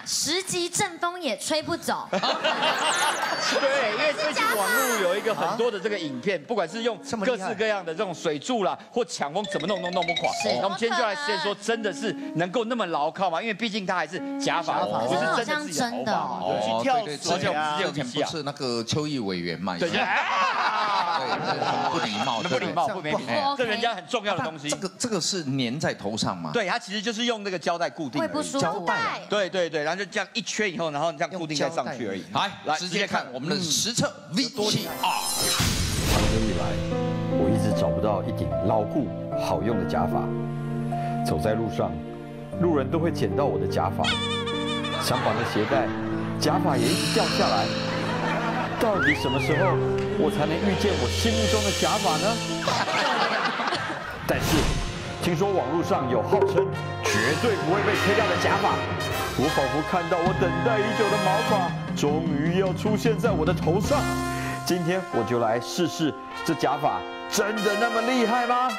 10级阵风也吹不走。 对，因为最近网络有一个很多的这个影片，不管是用各式各样的这种水柱啦，或抢风，怎么弄都弄不垮。那我们今天就来实验说，真的是能够那么牢靠吗？因为毕竟它还是假发，不是真的自己的头发嘛。 哦，对，之前不是那个邱毅委员嘛？ 对，对， 不礼貌， 不礼貌，不礼貌，这人家很重要的东西。 这个是粘在头上吗？ 对，它其实就是用那个胶带固定。 会不舒服。 对对对，然后就这样一圈以后，然后这样固定再上去而已。 来，直接看我们的实测 V7R。 长久以来，我一直找不到一顶牢固好用的假发。走在路上，路人都会捡到我的假发，想绑的鞋带，假发也一直掉下来。到底什么时候我才能遇见我心目中的假发呢？但是，听说网络上有号称绝对不会被吹掉的假发，我仿佛看到我等待已久的毛发终于要出现在我的头上。今天我就来试试，这假发真的那么厉害吗？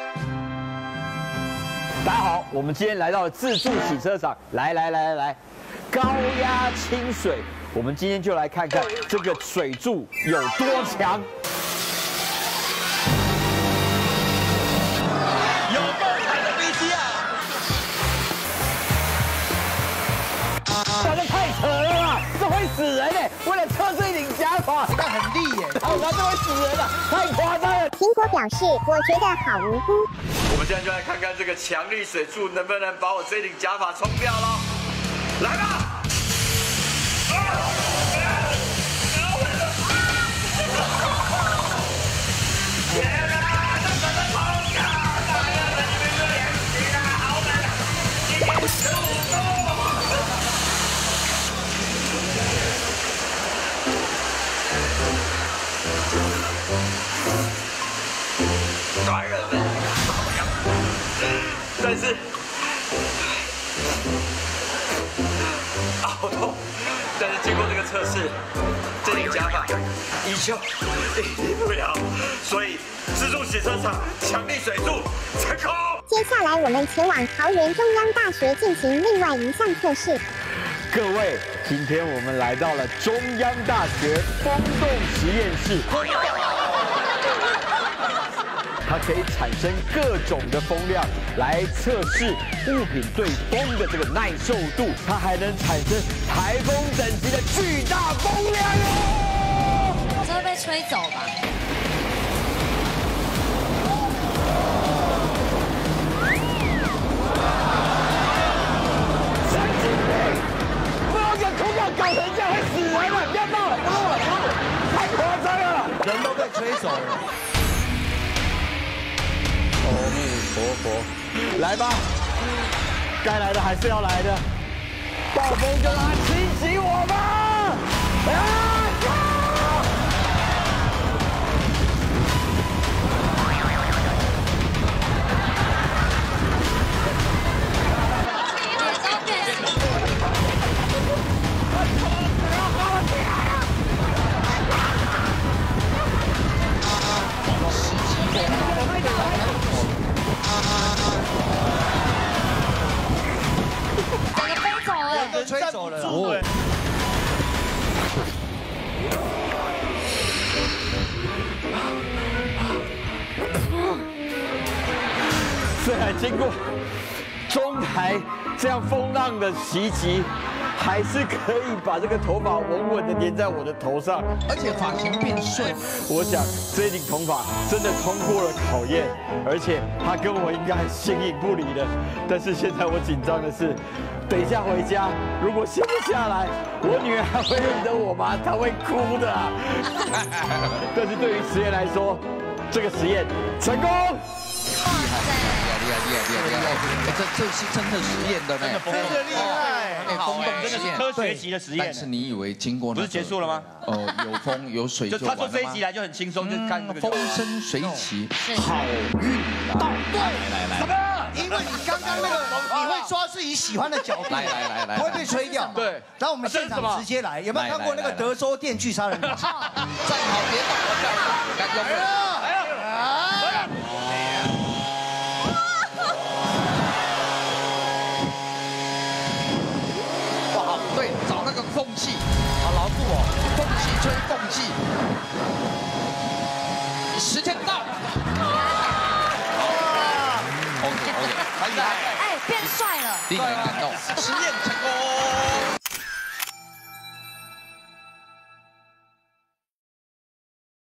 大家好，我们今天来到了自助洗车场，来，高压清水，我们今天就来看看这个水柱有多强。 有够惨的 VCR， 这太扯了啦，这会死人哎！为了测这一顶假发， 这个很厉耶， 这会死人了，太夸张了。 苹果表示，我觉得好无辜。 我们现在就来看看这个强力水柱能不能把我这顶假发冲掉了。来吧！但是，好痛！但是经过这个测试，这顶假发依旧离不了，所以自助洗车场强力水柱成功。 接下来我们前往桃园中央大学进行另外一项测试。 各位，今天我们来到了中央大学风洞实验室。它可以产生各种的风量来测试物品对风的这个耐受度，它还能产生台风等级的巨大风量哦！ 这会被吹走吧？ 神经病！不要把头发搞成这样，会死人的！不要闹了，太夸张了， 人都被吹走了。 阿弥陀佛，来吧，该来的还是要来的，暴风就让它侵袭我吧！ 都吹走了啦。 虽然经过中台这样风浪的袭击，还是可以把这个头发稳稳的粘在我的头上， 而且发型变顺。 我想这一顶头发真的通过了考验，而且它跟我应该形影不离的。但是现在我紧张的是，等一下回家如果卸不下来，我女儿还会认得我吗？她会哭的啊。但是对于实验来说，这个实验成功。 厉害！这是真的实验的呢， 真的厉害， 风洞真的是科学级的实验。 但是你以为经过不是结束了吗？ 有风有水就他说这一集来就很轻松，就看那个风生水起，好运到。来， 怎么了？因为你刚刚那个，你会抓自己喜欢的角度， 来， 不会被吹掉。 对， 然后我们现场直接来，有没有看过那个德州电锯杀人？ 站好别动，敢用了。 哦，风气吹凤气，10天到。OK， 太厉害， 哎，变帅了， 令人感动，实验成功。